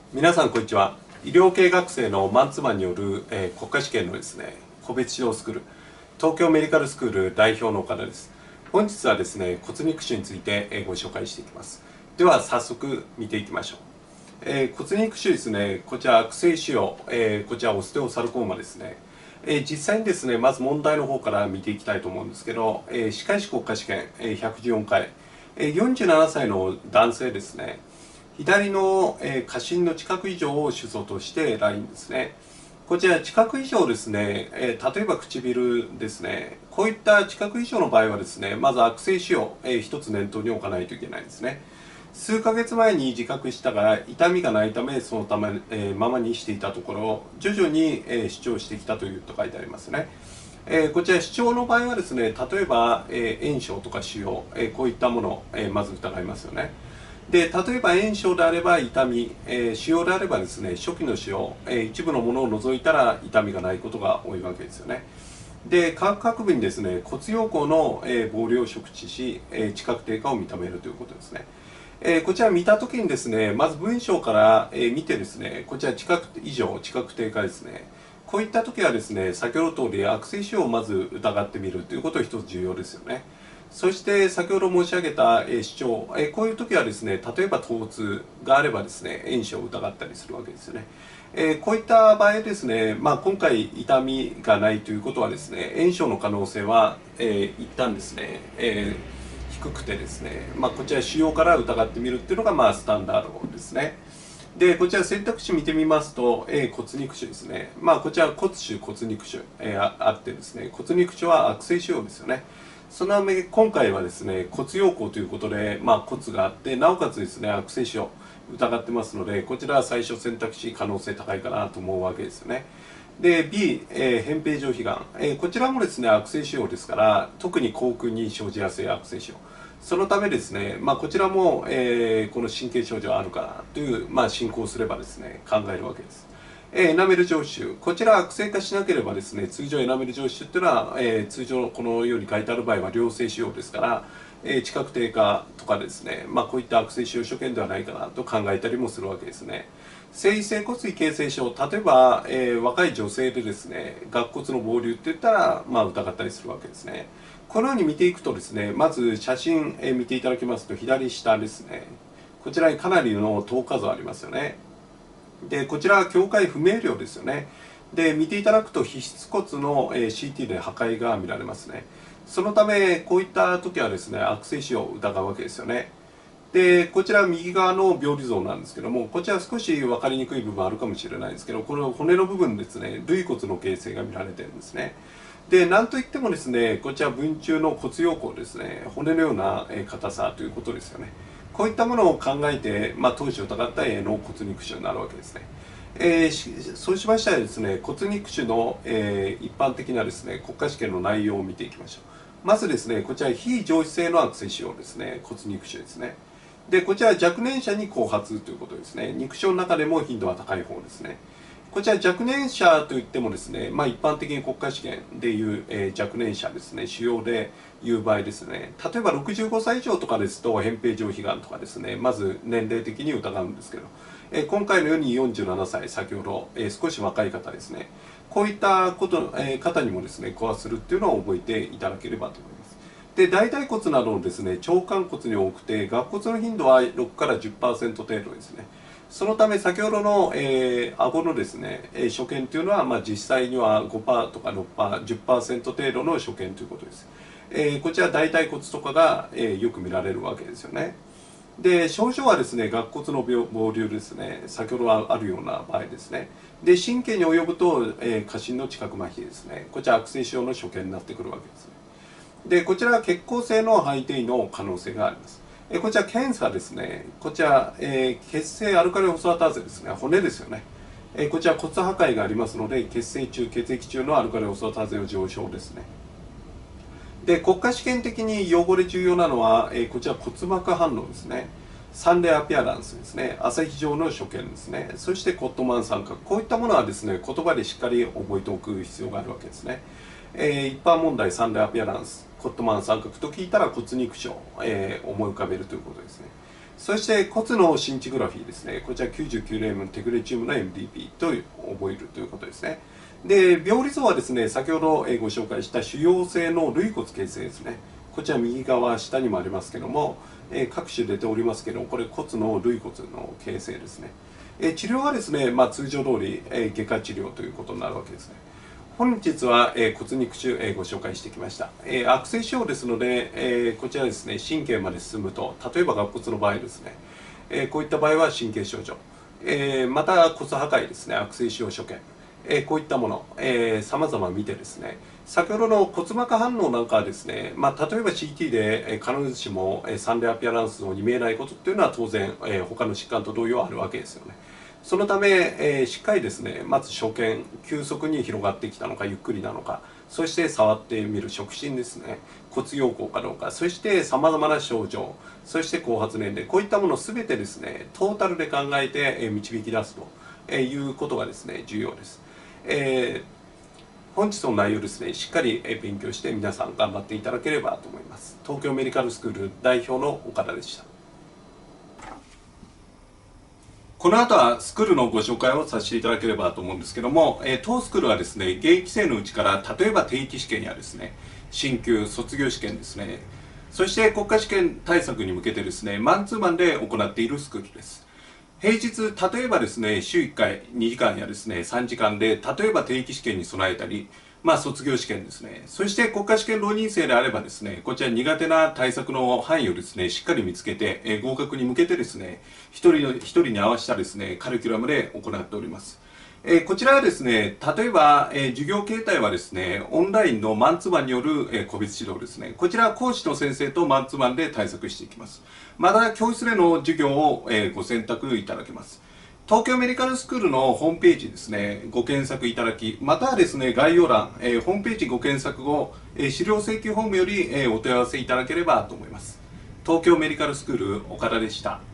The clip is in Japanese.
皆さんこんにちは。医療系学生のマンツーマンによる、国家試験のですね、個別指導スクール、東京メディカルスクール代表の岡田です。本日はですね、骨肉腫について、ご紹介していきます。では早速見ていきましょう。骨肉腫ですね、こちら悪性腫瘍、こちらオステオサルコーマですね。実際にですね、まず問題の方から見ていきたいと思うんですけど、歯科医師国家試験、114回、47歳の男性ですね。左の下唇の近く以上を主訴としてラインですね。こちら近く以上ですね、例えば唇ですね、こういった近く以上の場合はですね、まず悪性腫瘍、一つ念頭に置かないといけないですね。数ヶ月前に自覚したが痛みがないためそのため、ままにしていたところ徐々に、主張してきたというと書いてありますね。こちら主張の場合はですね、例えば、炎症とか腫瘍、こういったものを、まず疑いますよね。で例えば炎症であれば痛み、腫瘍であればですね、初期の腫瘍、一部のものを除いたら痛みがないことが多いわけですよね。で科学学部にですね、骨溶鉱の、膨量を触知し、知覚低下を認めるということですね。こちら見たときにですね、まず文章から、見てですね、こちら知覚異常、知覚低下ですね。こういったときはですね、先ほど通り悪性腫瘍をまず疑ってみるということが一つ重要ですよね。そして先ほど申し上げた主張、こういう時はですね、例えば疼痛があればですね、炎症を疑ったりするわけですよね。こういった場合ですね、今回痛みがないということはですね、炎症の可能性は、一旦ですね、低くてですね、こちら腫瘍から疑ってみるっていうのがスタンダードですね。でこちら選択肢見てみますと、骨肉腫ですね。こちら骨腫骨肉腫、あってですね、骨肉腫は悪性腫瘍ですよね。そのため今回はですね、骨溶鉱ということで、骨があってなおかつですね、悪性腫瘍疑ってますので、こちらは最初選択肢可能性高いかなと思うわけですよね。で B、扁平上皮がん、こちらもですね悪性腫瘍ですから、特に口腔に生じやすい悪性腫瘍、そのためですね、こちらも、この神経症状あるかなという、進行すればですね考えるわけです。エナメル上腫、こちら悪性化しなければですね、通常エナメル上腫っていうのは、通常このように書いてある場合は良性腫瘍ですから、知覚低下とかですね、こういった悪性腫瘍所見ではないかなと考えたりもするわけですね。性異性骨髄形成症、例えば、若い女性でですね、顎骨の膨流って言ったら、疑ったりするわけですね。このように見ていくとですね、まず写真、見ていただきますと、左下ですね、こちらにかなりの等価像ありますよね。でこちらは境界不明瞭ですよね。で見ていただくと皮質骨の CT で破壊が見られますね。そのためこういった時はですね、悪性腫瘍を疑うわけですよね。でこちら右側の病理像なんですけども、こちら少し分かりにくい部分あるかもしれないですけど、この骨の部分ですね、類骨の形成が見られてるんですね。でなんといってもですね、こちら文中の骨溶鉱ですね、骨のような硬さということですよね。こういったものを考えて、当時を疑った脳骨肉腫になるわけですね。そうしましたらですね、骨肉腫の、一般的なですね国家試験の内容を見ていきましょう。まずですね、こちら非上皮性の悪性腫瘍ですね、骨肉腫ですね。でこちら若年者に後発ということですね。肉腫の中でも頻度は高い方ですね。こちら若年者といってもですね、一般的に国家試験でいう、若年者ですね、主要でいう場合ですね、例えば65歳以上とかですと扁平上皮がんとかですね、まず年齢的に疑うんですけど、今回のように47歳、先ほど、少し若い方ですね、こういったこと、方にもですね、コアするっていうのを覚えていただければと思います。で大腿骨などのですね、腸管骨に多くて、顎骨の頻度は6から10%程度ですね。そのため先ほどの、顎のですね、所見というのは、実際には5%とか6%、10%程度の所見ということです。こちら大腿骨とかが、よく見られるわけですよね。で症状はですね、顎骨の膨流ですね、先ほどあるような場合ですね。で神経に及ぶと、下唇の知覚麻痺ですね、こちら悪性腫瘍の所見になってくるわけですね。でこちらは血行性の肺転移の可能性があります。こちら検査ですね、こちら、血清アルカリホスファターゼですね、骨ですよね。こちら骨破壊がありますので、血清中、血液中のアルカリホスファターゼの上昇ですね。で国家試験的に用語で重要なのは、こちら骨膜反応ですね、サンレアピアランスですね、朝日状の所見ですね、そしてコットマン三角、こういったものはですね、言葉でしっかり覚えておく必要があるわけですね。一般問題サンレアピアランス、コットマン三角と聞いたら骨肉腫を、思い浮かべるということですね。 そして骨のシンチグラフィーですね。こちら99例のテグレチウムの MDP と覚えるということですね。で、病理像はですね、先ほどご紹介した腫瘍性の類骨形成ですね。こちら右側下にもありますけども、各種出ておりますけども、これ骨の類骨の形成ですね。治療はですね、通常通り外科治療ということになるわけですね。本日は骨肉腫ご紹介してきました。悪性腫瘍ですので、こちらですね、神経まで進むと、例えば顎骨の場合ですね、こういった場合は神経症状、また骨破壊ですね、悪性腫瘍所見、こういったもの、様々見てですね、先ほどの骨膜反応なんかはですね、例えば CT で必ずしもサンレアピアランスに見えないことっていうのは当然他の疾患と同様あるわけですよね。そのため、しっかりですね、まず所見、急速に広がってきたのか、ゆっくりなのか、そして触ってみる触診ですね、骨溶鉱かどうか、そして様々な症状、そして後発年齢、こういったものを全てですね、トータルで考えて導き出すということがですね、重要です。本日の内容ですね、しっかり勉強して皆さん頑張っていただければと思います。東京メディカルスクール代表の岡田でした。この後はスクールのご紹介をさせていただければと思うんですけども、当スクールはですね、現役生のうちから例えば定期試験やですね、進級、卒業試験ですね、そして国家試験対策に向けてですね、マンツーマンで行っているスクールです。平日、例えばですね、週1回2時間やですね、3時間で、例えば定期試験に備えたり、卒業試験ですね。そして国家試験浪人生であればですね、こちら苦手な対策の範囲をですね、しっかり見つけて、合格に向けてですね、一人に合わせたですね、カリキュラムで行っております。こちらはですね、例えば、授業形態はですね、オンラインのマンツーマンによる、個別指導ですね。こちらは講師の先生とマンツーマンで対策していきます。また、教室での授業を、ご選択いただけます。東京メディカルスクールのホームページですね、ご検索いただき、またはですね、概要欄、ホームページご検索後、資料請求フォームより、お問い合わせいただければと思います。東京メディカルスクール岡田でした。